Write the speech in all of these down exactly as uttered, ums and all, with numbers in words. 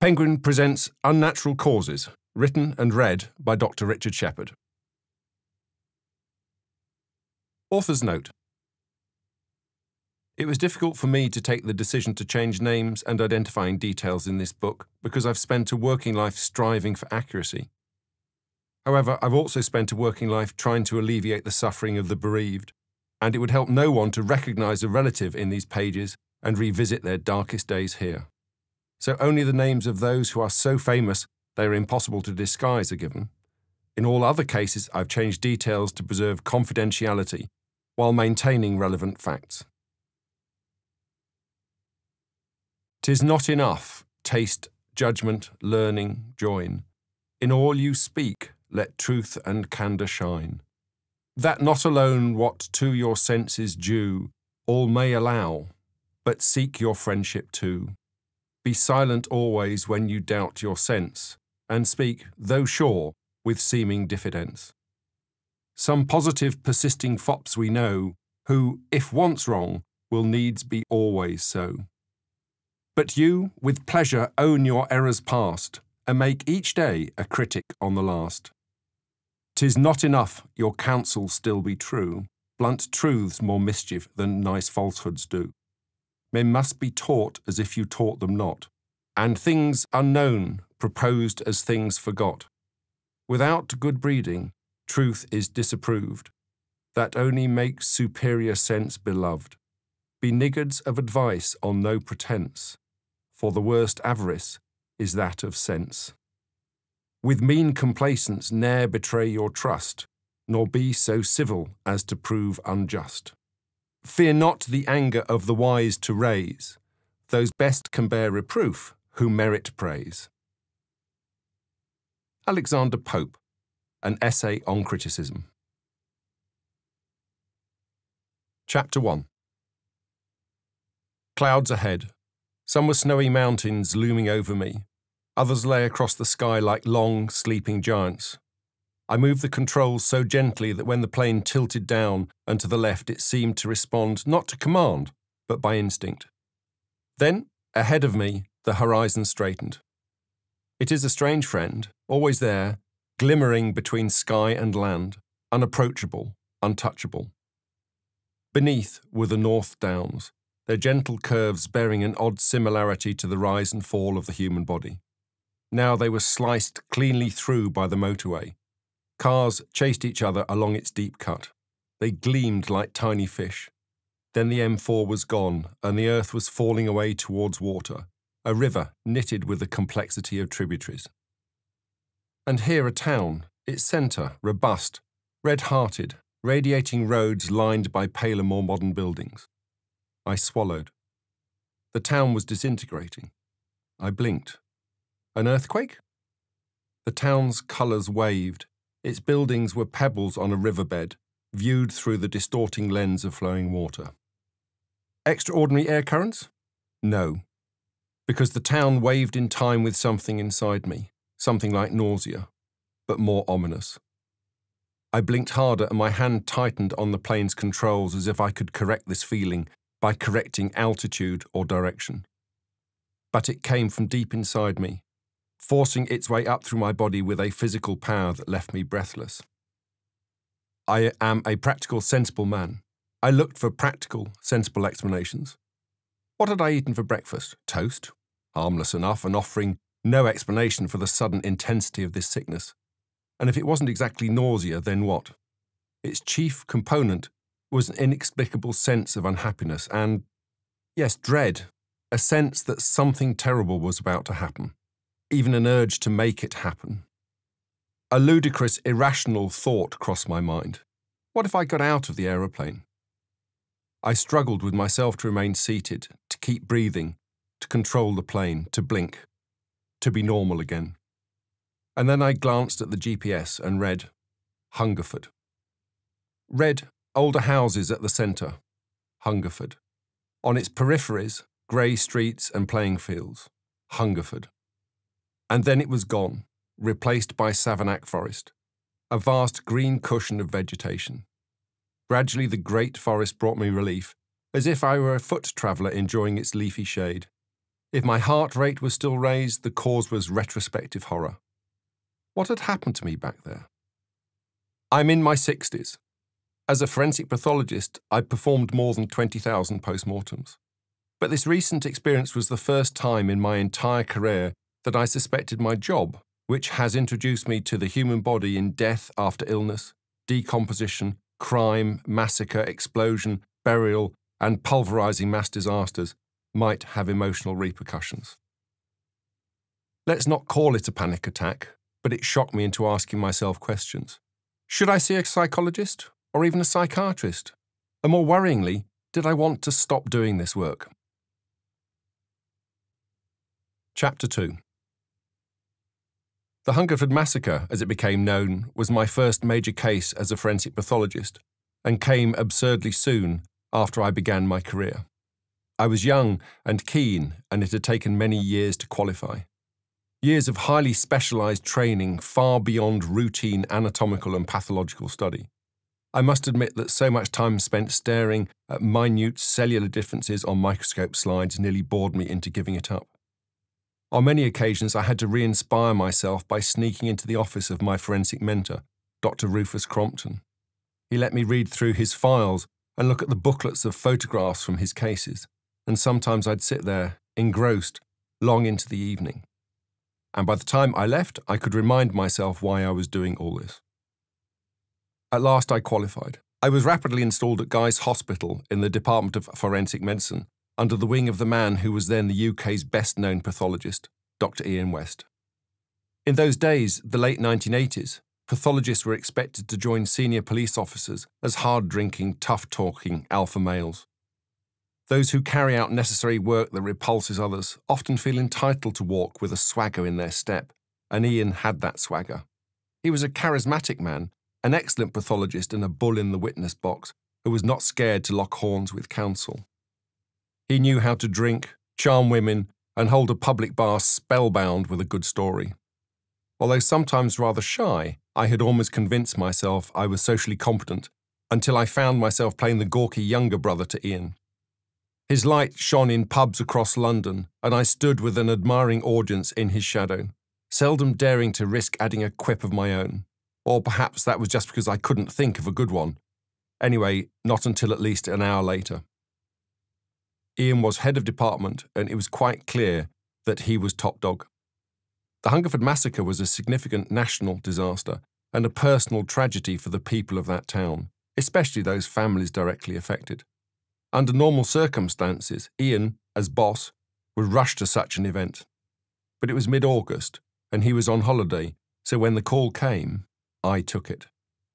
Penguin presents Unnatural Causes, written and read by Doctor Richard Shepherd. Author's note. It was difficult for me to take the decision to change names and identifying details in this book because I've spent a working life striving for accuracy. However, I've also spent a working life trying to alleviate the suffering of the bereaved, and it would help no one to recognize a relative in these pages and revisit their darkest days here. So only the names of those who are so famous they are impossible to disguise are given. In all other cases, I've changed details to preserve confidentiality while maintaining relevant facts. "'Tis not enough, taste, judgment, learning, join. In all you speak, let truth and candour shine. That not alone what to your senses due, all may allow, but seek your friendship too. Be silent always when you doubt your sense, and speak, though sure, with seeming diffidence. Some positive persisting fops we know, who, if once wrong, will needs be always so. But you, with pleasure, own your errors past, and make each day a critic on the last. 'Tis not enough your counsel still be true, blunt truths more mischief than nice falsehoods do. Men must be taught as if you taught them not, and things unknown proposed as things forgot. Without good breeding, truth is disapproved. That only makes superior sense beloved. Be niggards of advice on no pretence, for the worst avarice is that of sense. With mean complacence ne'er betray your trust, nor be so civil as to prove unjust. Fear not the anger of the wise to raise, those best can bear reproof who merit praise." Alexander Pope, An Essay on Criticism. Chapter one. Clouds ahead. Some were snowy mountains looming over me. Others lay across the sky like long, sleeping giants. I moved the controls so gently that when the plane tilted down and to the left it seemed to respond not to command, but by instinct. Then, ahead of me, the horizon straightened. It is a strange friend, always there, glimmering between sky and land, unapproachable, untouchable. Beneath were the North Downs, their gentle curves bearing an odd similarity to the rise and fall of the human body. Now they were sliced cleanly through by the motorway. Cars chased each other along its deep cut. They gleamed like tiny fish. Then the M four was gone, and the earth was falling away towards water, a river knitted with the complexity of tributaries. And here a town, its centre robust, red-hearted, radiating roads lined by paler, more modern buildings. I swallowed. The town was disintegrating. I blinked. An earthquake? The town's colours waved. Its buildings were pebbles on a riverbed, viewed through the distorting lens of flowing water. Extraordinary air currents? No, because the town waved in time with something inside me, something like nausea, but more ominous. I blinked harder and my hand tightened on the plane's controls as if I could correct this feeling by correcting altitude or direction. But it came from deep inside me, forcing its way up through my body with a physical power that left me breathless. I am a practical, sensible man. I looked for practical, sensible explanations. What had I eaten for breakfast? Toast? Harmless enough and offering no explanation for the sudden intensity of this sickness. And if it wasn't exactly nausea, then what? Its chief component was an inexplicable sense of unhappiness and, yes, dread, a sense that something terrible was about to happen. Even an urge to make it happen. A ludicrous, irrational thought crossed my mind. What if I got out of the aeroplane? I struggled with myself to remain seated, to keep breathing, to control the plane, to blink, to be normal again. And then I glanced at the G P S and read, Hungerford. Read, older houses at the centre, Hungerford. On its peripheries, grey streets and playing fields, Hungerford. And then it was gone, replaced by Savanac Forest, a vast green cushion of vegetation. Gradually the great forest brought me relief, as if I were a foot traveller enjoying its leafy shade. If my heart rate was still raised, the cause was retrospective horror. What had happened to me back there? I'm in my sixties. As a forensic pathologist, I'd performed more than twenty thousand postmortems. But this recent experience was the first time in my entire career that I suspected my job, which has introduced me to the human body in death after illness, decomposition, crime, massacre, explosion, burial, and pulverizing mass disasters, might have emotional repercussions. Let's not call it a panic attack, but it shocked me into asking myself questions. Should I see a psychologist or even a psychiatrist? And more worryingly, did I want to stop doing this work? Chapter two. The Hungerford Massacre, as it became known, was my first major case as a forensic pathologist, and came absurdly soon after I began my career. I was young and keen, and it had taken many years to qualify. Years of highly specialized training far beyond routine anatomical and pathological study. I must admit that so much time spent staring at minute cellular differences on microscope slides nearly bored me into giving it up. On many occasions, I had to re-inspire myself by sneaking into the office of my forensic mentor, Doctor Rufus Crompton. He let me read through his files and look at the booklets of photographs from his cases, and sometimes I'd sit there, engrossed, long into the evening. And by the time I left, I could remind myself why I was doing all this. At last I qualified. I was rapidly installed at Guy's Hospital in the Department of Forensic Medicine, under the wing of the man who was then the U K's best-known pathologist, Doctor Ian West. In those days, the late nineteen eighties, pathologists were expected to join senior police officers as hard-drinking, tough-talking alpha males. Those who carry out necessary work that repulses others often feel entitled to walk with a swagger in their step, and Ian had that swagger. He was a charismatic man, an excellent pathologist and a bull in the witness box who was not scared to lock horns with counsel. He knew how to drink, charm women, and hold a public bar spellbound with a good story. Although sometimes rather shy, I had almost convinced myself I was socially competent until I found myself playing the gawky younger brother to Ian. His light shone in pubs across London, and I stood with an admiring audience in his shadow, seldom daring to risk adding a quip of my own. Or perhaps that was just because I couldn't think of a good one. Anyway, not until at least an hour later. Ian was head of department, and it was quite clear that he was top dog. The Hungerford Massacre was a significant national disaster and a personal tragedy for the people of that town, especially those families directly affected. Under normal circumstances, Ian, as boss, would rush to such an event. But it was mid-August, and he was on holiday, so when the call came, I took it.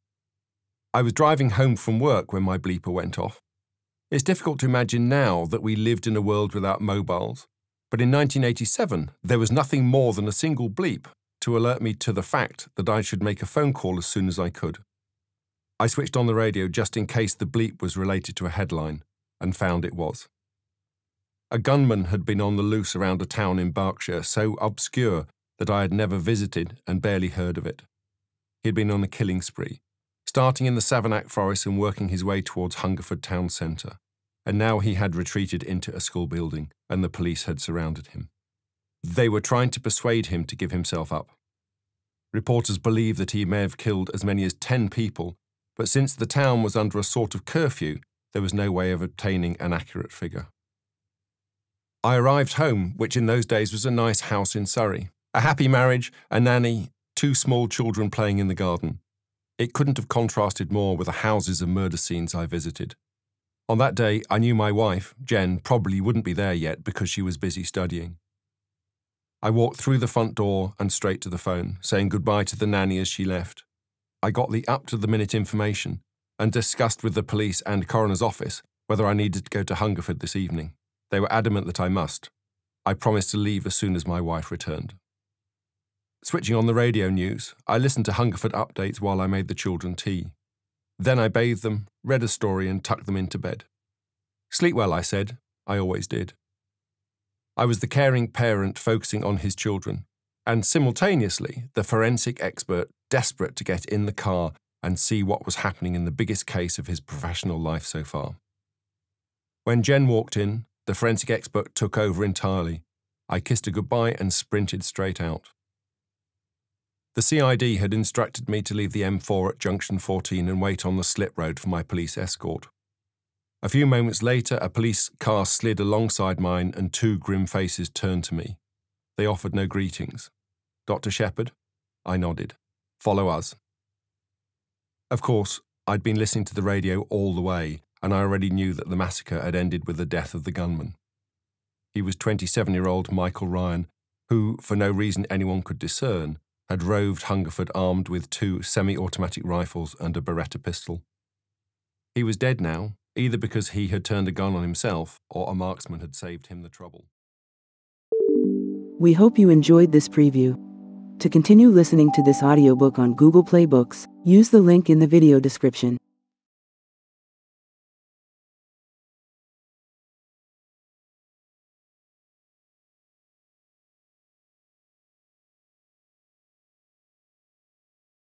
I was driving home from work when my bleeper went off. It's difficult to imagine now that we lived in a world without mobiles, but in nineteen eighty-seven, there was nothing more than a single bleep to alert me to the fact that I should make a phone call as soon as I could. I switched on the radio just in case the bleep was related to a headline, and found it was. A gunman had been on the loose around a town in Berkshire so obscure that I had never visited and barely heard of it. He had been on a killing spree, starting in the Savanac Forest and working his way towards Hungerford town centre, and now he had retreated into a school building, and the police had surrounded him. They were trying to persuade him to give himself up. Reporters believe that he may have killed as many as ten people, but since the town was under a sort of curfew, there was no way of obtaining an accurate figure. I arrived home, which in those days was a nice house in Surrey, a happy marriage, a nanny, two small children playing in the garden. It couldn't have contrasted more with the houses and murder scenes I visited. On that day, I knew my wife, Jen, probably wouldn't be there yet because she was busy studying. I walked through the front door and straight to the phone, saying goodbye to the nanny as she left. I got the up-to-the-minute information and discussed with the police and coroner's office whether I needed to go to Hungerford this evening. They were adamant that I must. I promised to leave as soon as my wife returned. Switching on the radio news, I listened to Hungerford updates while I made the children tea. Then I bathed them, read a story and tucked them into bed. Sleep well, I said. I always did. I was the caring parent focusing on his children, and simultaneously the forensic expert desperate to get in the car and see what was happening in the biggest case of his professional life so far. When Jen walked in, the forensic expert took over entirely, I kissed her goodbye and sprinted straight out. The C I D had instructed me to leave the M four at junction fourteen and wait on the slip road for my police escort. A few moments later, a police car slid alongside mine and two grim faces turned to me. They offered no greetings. "Doctor Shepherd?" I nodded. "Follow us." Of course, I'd been listening to the radio all the way, and I already knew that the massacre had ended with the death of the gunman. He was twenty-seven-year-old Michael Ryan, who, for no reason anyone could discern, had roved Hungerford armed with two semi-automatic rifles and a Beretta pistol. He was dead now, either because he had turned a gun on himself or a marksman had saved him the trouble. We hope you enjoyed this preview. To continue listening to this audiobook on Google Play Books, use the link in the video description.